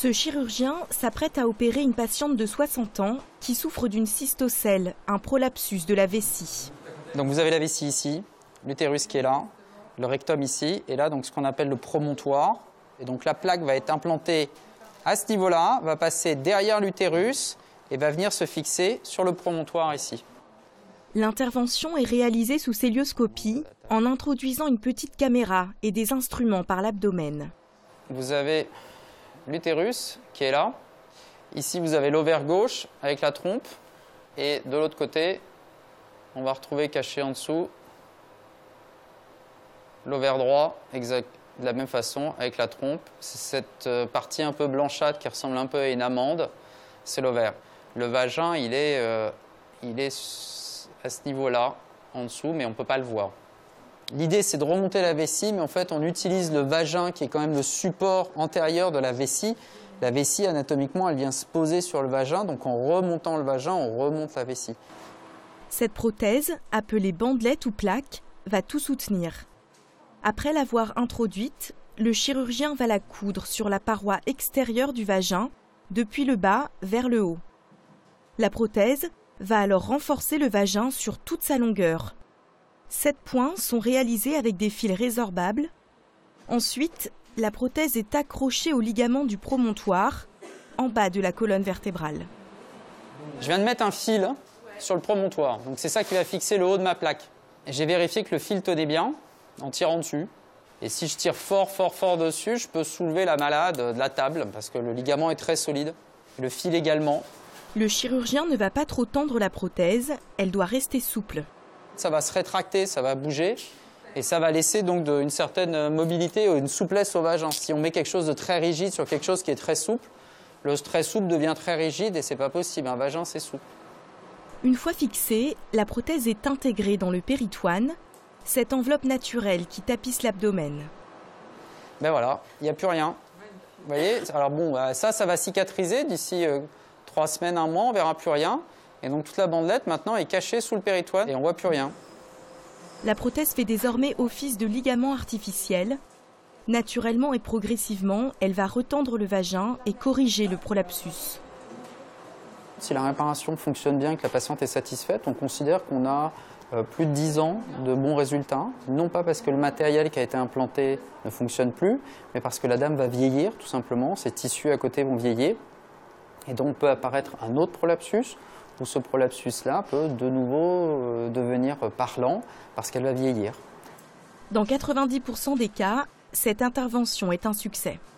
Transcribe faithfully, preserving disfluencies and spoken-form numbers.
Ce chirurgien s'apprête à opérer une patiente de soixante ans qui souffre d'une cystocèle, un prolapsus de la vessie. Donc vous avez la vessie ici, l'utérus qui est là, le rectum ici, et là donc ce qu'on appelle le promontoire. Et donc la plaque va être implantée à ce niveau-là, va passer derrière l'utérus et va venir se fixer sur le promontoire ici. L'intervention est réalisée sous célioscopie en introduisant une petite caméra et des instruments par l'abdomen. Vous avez l'utérus qui est là. Ici, vous avez l'ovaire gauche avec la trompe. Et de l'autre côté, on va retrouver caché en dessous l'ovaire droit, exact, de la même façon, avec la trompe. C'est cette partie un peu blanchâtre qui ressemble un peu à une amande, c'est l'ovaire. Le vagin, il est, euh, il est à ce niveau-là, en dessous, mais on ne peut pas le voir. L'idée, c'est de remonter la vessie, mais en fait, on utilise le vagin, qui est quand même le support antérieur de la vessie. La vessie, anatomiquement, elle vient se poser sur le vagin, donc en remontant le vagin, on remonte la vessie. Cette prothèse, appelée bandelette ou plaque, va tout soutenir. Après l'avoir introduite, le chirurgien va la coudre sur la paroi extérieure du vagin, depuis le bas vers le haut. La prothèse va alors renforcer le vagin sur toute sa longueur. Sept points sont réalisés avec des fils résorbables. Ensuite, la prothèse est accrochée au ligament du promontoire, en bas de la colonne vertébrale. Je viens de mettre un fil sur le promontoire, donc c'est ça qui va fixer le haut de ma plaque. J'ai vérifié que le fil tenait bien en tirant dessus. Et si je tire fort, fort, fort dessus, je peux soulever la malade de la table parce que le ligament est très solide. Le fil également. Le chirurgien ne va pas trop tendre la prothèse, elle doit rester souple. Ça va se rétracter, ça va bouger et ça va laisser donc de, une certaine mobilité ou une souplesse au vagin. Si on met quelque chose de très rigide sur quelque chose qui est très souple, le très souple devient très rigide et c'est pas possible. Un vagin, c'est souple. Une fois fixée, la prothèse est intégrée dans le péritoine, cette enveloppe naturelle qui tapisse l'abdomen. Ben voilà, il n'y a plus rien. Vous voyez, alors bon, ça, ça va cicatriser d'ici euh, trois semaines, un mois, on ne verra plus rien. Et donc toute la bandelette maintenant est cachée sous le péritoine et on ne voit plus rien. La prothèse fait désormais office de ligament artificiel. Naturellement et progressivement, elle va retendre le vagin et corriger le prolapsus. Si la réparation fonctionne bien et que la patiente est satisfaite, on considère qu'on a euh, plus de dix ans de bons résultats. Non pas parce que le matériel qui a été implanté ne fonctionne plus, mais parce que la dame va vieillir tout simplement, ses tissus à côté vont vieillir. Et donc peut apparaître un autre prolapsus, où ce prolapsus-là peut de nouveau euh, devenir parlant parce qu'elle va vieillir. Dans quatre-vingt-dix pour cent des cas, cette intervention est un succès.